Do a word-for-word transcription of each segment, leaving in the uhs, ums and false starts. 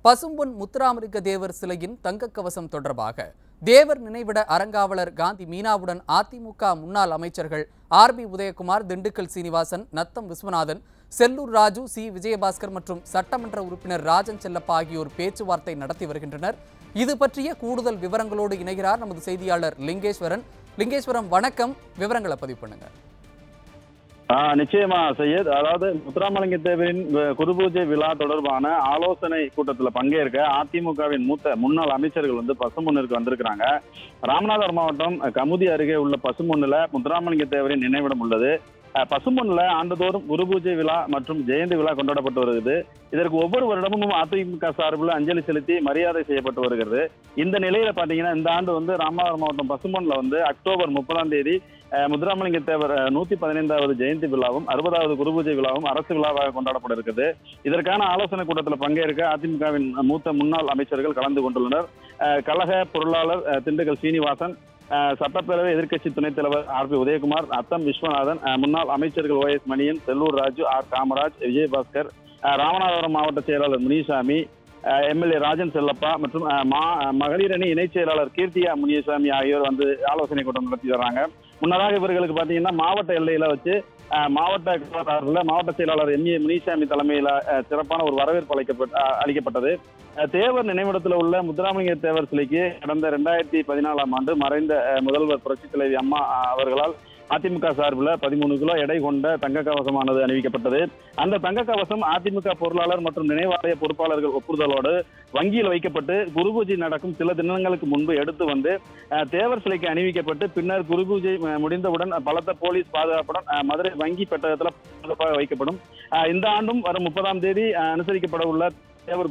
பசும்பொன் முத்துராமலிங்க தேவர் சிலையின் தங்கக்கவசம் தொடர்பாக தேவர் நினைவிட அறங்காவலர் காந்தி மீனாவுடன் அதிமுக முன்னாள் அமைச்சர்கள் R B Udhayakumar, Dindigul Srinivasan, Natham Viswanathan, Sellur Raju, C Vijayabaskar மற்றும் சட்டமன்ற உறுப்பினர் ராஜன் செல்லப்பா ஆகியோர் பேச்சுவார்த்தை நடத்தி வருகின்றனர். இது பற்றிய கூடுதல் விவரங்களோடு இணைகிறார் நமது செய்தியாளர் லிங்கேஸ்வரன். லிங்கேஸ்வரம், வணக்கம். விவரங்களை பதிவு பண்ணுங்க. நிச்சயமா சையத். அதாவது முத்துராமலிங்க தேவரின் குருபூஜை விழா தொடர்பான ஆலோசனை கூட்டத்தில் பங்கேற்க அதிமுகவின் மூத்த முன்னாள் அமைச்சர்கள் வந்து பசும்பொன்னிற்கு வந்திருக்கிறாங்க. ராமநாதபுரம் மாவட்டம் கமுதி அருகே உள்ள பசும்பொன்னில் முத்துராமலிங்க தேவரின் நினைவிடம் உள்ளது. பசும்பொன்னில் ஆண்டுதோறும் குருபூஜை விழா மற்றும் ஜெயந்தி விழா கொண்டாடப்பட்டு வருகிறது. இதற்கு ஒவ்வொரு வருடமும் அதிமுக சார்பில் அஞ்சலி செலுத்தி மரியாதை செய்யப்பட்டு வருகிறது. இந்த நிலையில பாத்தீங்கன்னா இந்த ஆண்டு வந்து ராமநாதபுரம் மாவட்டம் பசும்பொன்னில் வந்து அக்டோபர் முப்பதாம் தேதி முத்துராமலிங்க தேவர் நூத்தி பதினைந்தாவது ஜெயந்தி விழாவும் அறுபதாவது குருபூஜை விழாவும் அரசு விழாவாக கொண்டாடப்பட இருக்குது. இதற்கான ஆலோசனை கூட்டத்தில் பங்கேற்க அதிமுகவின் மூத்த முன்னாள் அமைச்சர்கள் கலந்து கொண்டுள்ளனர். கழக பொருளாளர் திண்டுக்கல் சீனிவாசன், சட்டப்பேரவை எதிர்க்கட்சி துணைத் தலைவர் ஆர் பி உதயகுமார், நத்தம் விஸ்வநாதன், முன்னாள் அமைச்சர்கள் O S Manian, Sellur Raju, R Kamaraj, Vijayabaskar, Ramanathapuram மாவட்ட செயலாளர் முனிசாமி, எம்எல்ஏ ராஜன் செல்லப்பா மற்றும் மகளிர் அணி இணைச் செயலாளர் கீர்த்தியா முனியசாமி ஆகியோர் வந்து ஆலோசனை கூட்டம் நடத்தி வர்றாங்க. முன்னதாக இவர்களுக்கு பாத்தீங்கன்னா மாவட்ட எல்லையில வச்சு மாவட்ட மாவட்ட செயலாளர் எம் ஏ முனிசாமி தலைமையில சிறப்பான ஒரு வரவேற்பு அளிக்கப்பட்ட அளிக்கப்பட்டது. தேவர் நினைவிடத்தில் உள்ள முத்துராமலிங்க தேவர் சிலைக்கு கடந்த இரண்டாயிரத்தி பதினாலாம் ஆண்டு மறைந்த முதல்வர் புரட்சி தலைவி அம்மா அவர்களால் அதிமுக சார்பில் பதிமூணு கிலோ எடை கொண்ட தங்க கவசமானது அணிவிக்கப்பட்டது. அந்த தங்க கவசம் அதிமுக பொருளாளர் மற்றும் நினைவாலய பொறுப்பாளர்கள் ஒப்புதலோடு வங்கியில் வைக்கப்பட்டு குருபூஜை நடக்கும் சில தினங்களுக்கு முன்பு எடுத்து வந்து தேவர் சிலைக்கு அணிவிக்கப்பட்டு பின்னர் குருபூஜை முடிந்தவுடன் பலத்த போலீஸ் பாதுகாப்புடன் மதுரை வங்கி பெட்டகத்தில் பாதுகாப்பாக வைக்கப்படும். இந்த ஆண்டும் வரும் முப்பதாம் தேதி அனுசரிக்கப்பட உள்ள தேவர்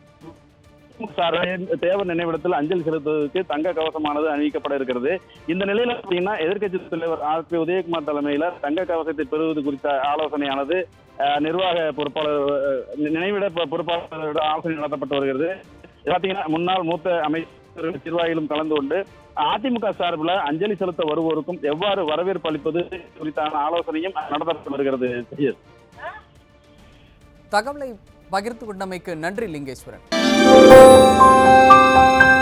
தேவர் நினைவிடத்தில் அஞ்சலி செலுத்துவதற்கு தங்க கவசமானது அணிவிக்கப்பட இருக்கிறது. இந்த நிலையில பாத்தீங்கன்னா எதிர்க்கட்சி தலைவர் ஆர் பி உதயகுமார் தலைமையில தங்க கவசத்தை பெறுவது குறித்த ஆலோசனையானது நிர்வாக பொறுப்பாளர் நினைவிட பொறுப்பாளர்களோட ஆலோசனை நடத்தப்பட்டு வருகிறது. பாத்தீங்கன்னா முன்னாள் மூத்த அமைச்சர்கள் நிர்வாகிகளும் கலந்து கொண்டு அதிமுக சார்பில் அஞ்சலி செலுத்த வருவோருக்கும் எவ்வாறு வரவேற்பு அளிப்பது குறித்தான ஆலோசனையும் நடத்தப்பட்டு வருகிறது. தகவலை பகிர்ந்து கொண்டமைக்கு நன்றி லிங்கேஸ்வரன்.